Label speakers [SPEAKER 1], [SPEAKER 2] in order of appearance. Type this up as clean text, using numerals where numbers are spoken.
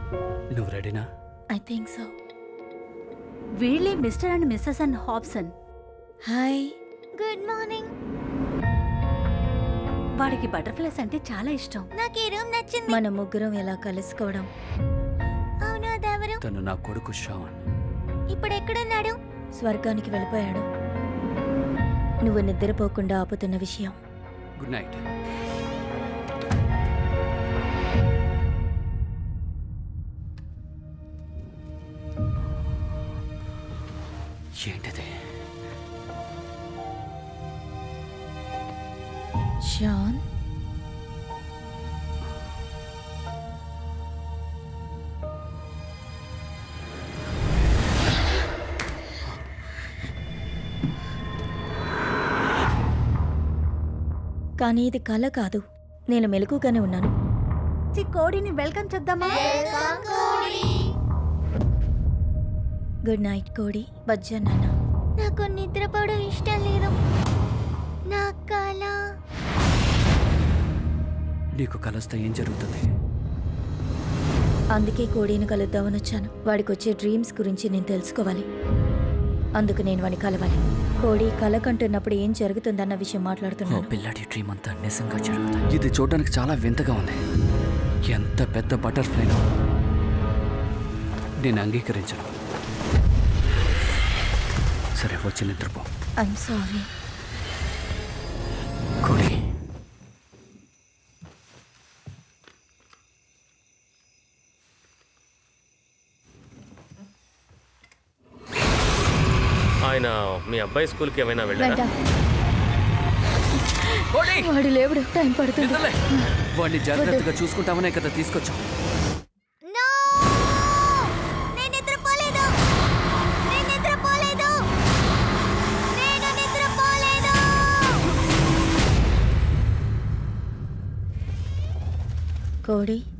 [SPEAKER 1] నువ్వు రెడీనా?
[SPEAKER 2] I think so.
[SPEAKER 3] వీళ్ళే mister and missus and Hobson.
[SPEAKER 2] Hi.
[SPEAKER 4] Good morning.
[SPEAKER 3] వాడికి బటర్ఫ్లైస్ అంటే చాలా ఇష్టం.
[SPEAKER 4] నాకు ఈ రూమ్ నచ్చింది.
[SPEAKER 2] మన ముగ్గురం ఎలా కలుసుకోవడం.
[SPEAKER 4] అవును, అదెవరు?
[SPEAKER 1] తను నా కొడుకు షాన్.
[SPEAKER 4] ఇప్పుడు ఎక్కడున్నాడు?
[SPEAKER 2] స్వర్గానికి వెళ్ళిపోయాడు. నువ్వు నిద్రపోకుండా ఆపుతున్న విషయం.
[SPEAKER 1] Good night. ఏంటిది?
[SPEAKER 2] షాన్, కానీ ఇది కల కాదు. నేను మెలకుగానే ఉన్నాను.
[SPEAKER 3] కోడిని వెల్కమ్ చెప్దామా?
[SPEAKER 2] గుడ్ నైట్ కోడి. బజ్జా నాన్న.
[SPEAKER 4] నాకు నిద్రపోవడం ఇష్టం లేదు. నా కల.
[SPEAKER 1] నీకు కలస్తే ఏం జరుగుతుంది?
[SPEAKER 2] అందుకే కోడిని కలుద్దామని వచ్చాను. వాడికి వచ్చే డ్రీమ్స్ గురించి నేను తెలుసుకోవాలి. అందుకు నేను వాడిని కలవాలి. కోడి కల కంటున్నప్పుడు ఏం జరుగుతుందన్న విషయం మాట్లాడుతున్నాను.
[SPEAKER 1] పిల్లాడి డ్రీమ్ అంతా నిజంగా జరుగుతుంది. ఇది చూడడానికి చాలా వింతగా ఉంది. ఎంత పెద్ద బటర్ఫ్లైనో. నేను అంగీకరించను. సరే, వచ్చి నిద్రపో.
[SPEAKER 2] I'm sorry.
[SPEAKER 1] కోడి,
[SPEAKER 5] ఆయన మీ అబ్బాయి స్కూల్కి ఏమైనా వెళ్ళారా?
[SPEAKER 2] వాడు లేవుడు. టైం పడుతుంది.
[SPEAKER 1] వాడిని జాగ్రత్తగా చూసుకుంటామనే కదా తీసుకొచ్చాం.
[SPEAKER 2] కోడి,